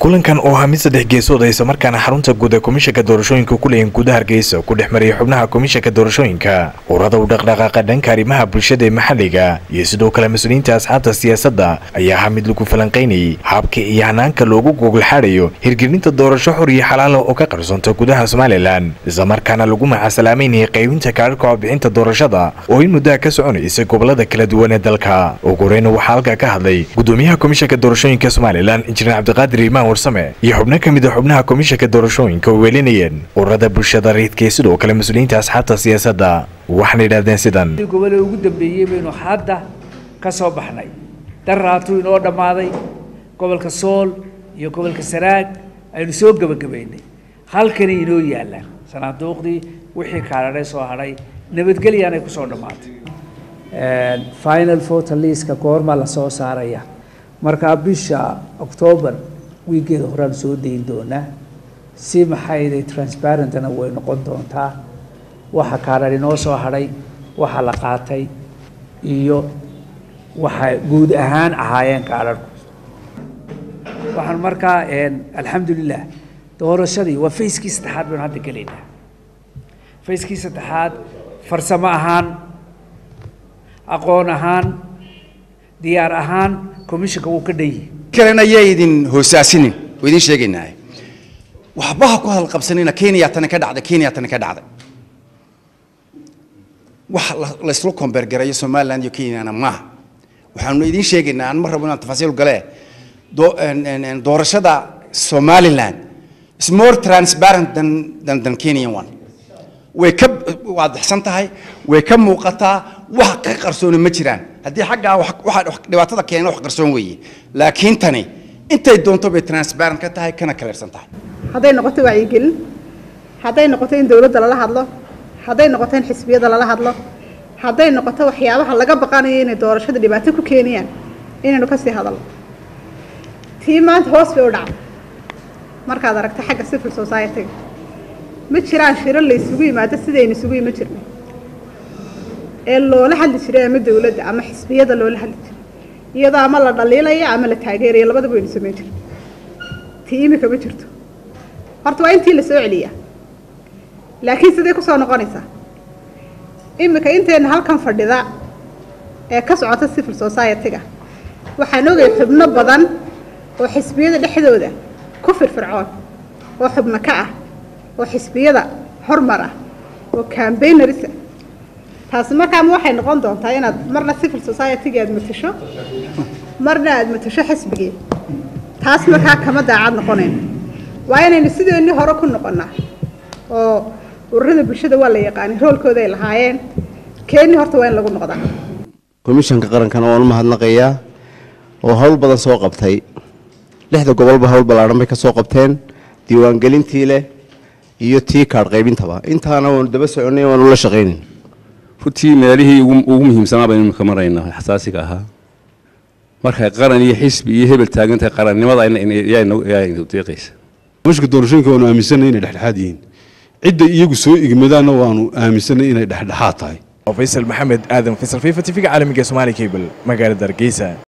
kulankan oo ah mid saddex geesood ay markaana xarunta guud ee komishanka doorashooyinka ku leeyahay gudaha Hargeysa ku dhexmariyay xubnaha komishanka doorashooyinka ururada u dhaqdhaqaaqa dhanka arrimaha bulshada ee maxalliga iyo sidoo kale mas'uuliyiinta asxaabta siyaasadda ayaa mid lagu falanqeynayay habka iyo hanaanka loogu gogol xaarayo hirgelinta doorasho xor iyo xalaal oo ka qarsanta gudaha Soomaaliland isla markaana lagu macasalaameeyay qaybinta kaararka bixinta doorashada oo in muddo ka soconaysa gobolada kala duwan ee dalka ugu horeyn waxa halka ka hadlay gudoomiyaha komishanka doorashooyinka Soomaaliland injineer Cabdiqaadir warsame iyo xubno kamid ah xubnaha komishanka doorashooyinka weelinayeen ururada bulshada reedka sidoo kale mas'uuliyiinta asxaabta siyaasadda waxna yiraahdeen sidan gobolada ugu dambeeyay baynu hadda ka soo baxnay daraatu inoo dhamaaday gobolka Sool iyo gobolka Saraag aynu soo gabagabeynay halkani inoo yaalaan sanaaduuqdii wixii kaalay soo haray nabadgelyo ay ku soo dhamaatay final voter list ka goorma la soo saaraya marka bisha October wiigeeda horaan soo deyn doonaa si maxay transparent ana way noqon doontaa waxa kaalay inoo soo haray waxa la qaatay iyo waxa guud ahaan ahaayeen kaalarku waxaan markaa alxamdulillah doorashadii waa fayskii saddexaad baan hadda galeynaa fayskii saddexaad farsamo ahaan aqoon ahaan diyaar ahaan komishanka uu ka dhayay kalena yeedin hoosaasin weedin sheegaynaa waxba ku hal qabsanina Kenya tan ka dhacday wax la isla kombergaray Soomaaliland iyo Kenya ma waxaanu idin sheegaynaa aan mar rabnaa tafasiil gale doorashada Somaliland is more transparent than Kenya one way ka waadixsan tahay way ka muuqataa wax ka qarsoon ma jiraan hadii xagga wax dhibaatada keenay wax qarsoon weeye laakiin tani intay doonto bay transparent ka tahay kana kaleersan tahay haday noqoto wacyigelin haday noqoto in dawladda la hadlo haday noqoto in xisbiyada la hadlo haday noqoto waxyaabaha laga baqanayo in doorashada dhibaato ku keenayaan inaynu ka sii hadalno tiimaad hoos bay u dhacday markaad aragto xagga civil society ma jiraan shirar la isugu yimaado sidaynu isugu yima jirnay ee loola hadli jiray ama dawladda ama xisbiyada loola hadli jiray iyadoo ama la dhaliilaya ama la taageerayo labadaba way sameeyeen jireen tiimika ma jirto horta waa intii la soo celiyaa laakiin sidee ku soo noqonaysaa imika inteen halkan fadhida ee ka socota civil society-ga waxaan ogahay xubno badan oo xisbiyada dhexdooda ku firfircoon oo xubno ka ah oo xisbiyada hormar ah oo campaigners taas markaa waxay noqon doontaa inaad marna civil society-ga aad matasho marna aad matasho xisbiga taas markaa kama daacad noqonayno waa inaynu sideenii hore ku noqonnaa oo ururada bulshada waa la yaqaan roolkooda ay lahaayeen keenni horta waa in lagu noqdaa komishanka qarankan oo mahadnaqayaa oo hawl badan soo qabtay lixda gobolba hawl balaaran bay ka soo qabteen diiwaangelintii leh iyo tii kaar qaybintaba intaana waan daba soconay waan la shaqeynay runtii meelihii ugu muhiimsanaa baynu ka maraynaa xasaasiga ahaa markay qaran iyo xisbi iyo hebel taagantahay qarannimada inay deeqaysa mushka doorashooyinka waanu aaminsanay inay dhexdhexaad yihiin cidda iyagu soo igmadaana waanu aaminsanay inay dhexdhexaad tahay Faisal Maxamed Aadan Faisal FIFA TV caalamiga Soomaali Cable magaalada Hargeysa